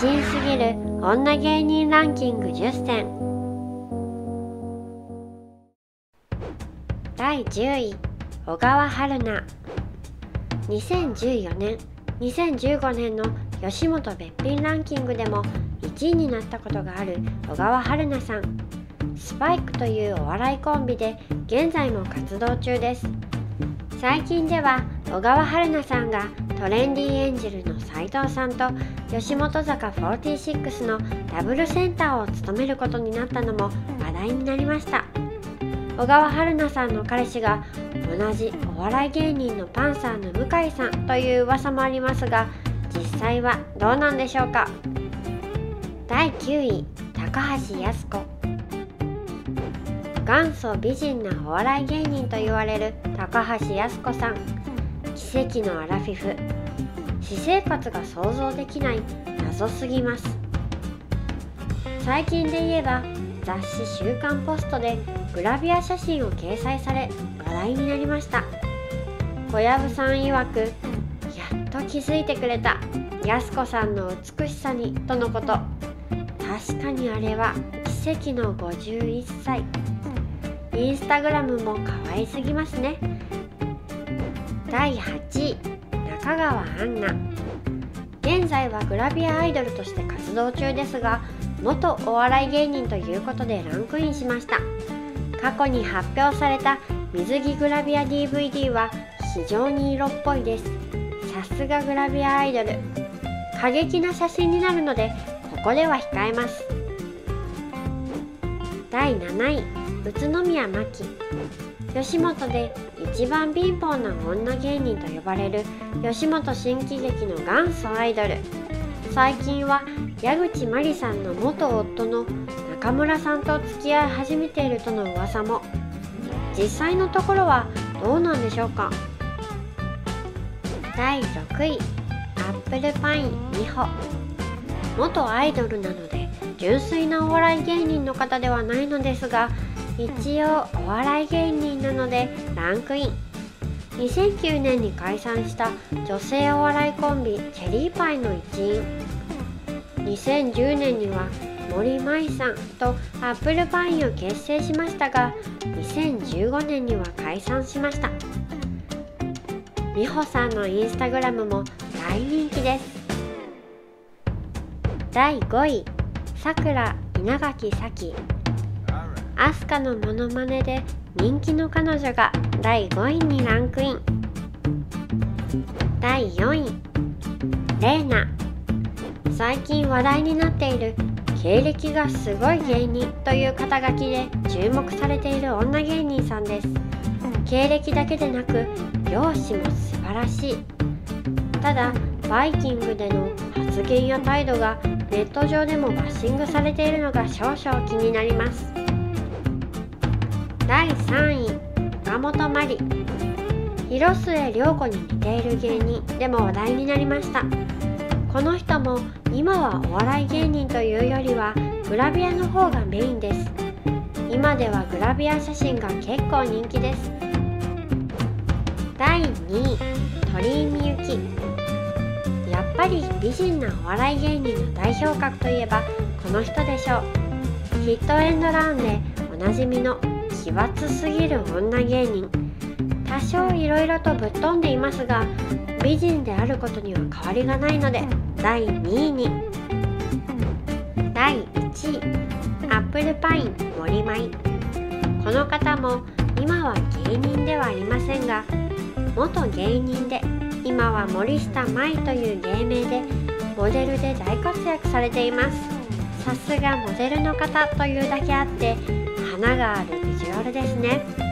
人すぎる女芸人ランキング10選。第10位、小川春菜。2014年、2015年の吉本べっぴんランキングでも1位になったことがある小川春菜さん。スパイクというお笑いコンビで現在も活動中です。最近では小川春菜さんがトレンディエンジェルの斉藤さんと吉本坂46のダブルセンターを務めることになったのも話題になりました。小川春菜さんの彼氏が同じお笑い芸人のパンサーの向井さんという噂もありますが、実際はどうなんでしょうか。第9位、高橋靖子。元祖美人なお笑い芸人と言われる高橋靖子さん。奇跡のアラフィフ。私生活が想像できない、謎すぎます。最近で言えば雑誌「週刊ポスト」でグラビア写真を掲載され話題になりました。小籔さん曰く、やっと気づいてくれた、靖子さんの美しさにとのこと。確かにあれは奇跡の51歳。インスタグラムも可愛すぎますね。第8位、中川安奈。現在はグラビアアイドルとして活動中ですが、元お笑い芸人ということでランクインしました。過去に発表された水着グラビア DVD は非常に色っぽいです。さすがグラビアアイドル。過激な写真になるのでここでは控えます。第7位、宇都宮まき。吉本で一番貧乏な女芸人と呼ばれる吉本新喜劇の元祖アイドル。最近は矢口真里さんの元夫の中村さんと付き合い始めているとの噂も。実際のところはどうなんでしょうか。第6位、アップルパイン美穂。元アイドルなので純粋なお笑い芸人の方ではないのですが、一応お笑い芸人なのでランクイン。2009年に解散した女性お笑いコンビチェリーパイの一員。2010年には森舞さんとアップルパインを結成しましたが、2015年には解散しました。美穂さんのインスタグラムも大人気です。第5位、さくら稲垣咲。アスカのモノマネで人気の彼女が第5位にランクイン。第4位、レイナ。最近話題になっている経歴がすごい芸人という肩書きで注目されている女芸人さんです。経歴だけでなく容姿も素晴らしい。ただバイキングでの発言や態度がネット上でもバッシングされているのが少々気になります。第3位、岡本真理。広末涼子に似ている芸人でも話題になりました。この人も今はお笑い芸人というよりはグラビアの方がメインです。今ではグラビア写真が結構人気です。第2位、鳥居みゆき。やっぱり美人なお笑い芸人の代表格といえばこの人でしょう。ヒットエンドランでおなじみの奇抜すぎる女芸人。多少いろいろとぶっ飛んでいますが、美人であることには変わりがないので第2位に。第1位、アップルパイン森舞。この方も今は芸人ではありませんが、元芸人で今は森下舞という芸名でモデルで大活躍されています。さすがモデルの方というだけあって花があるビジュアルですね。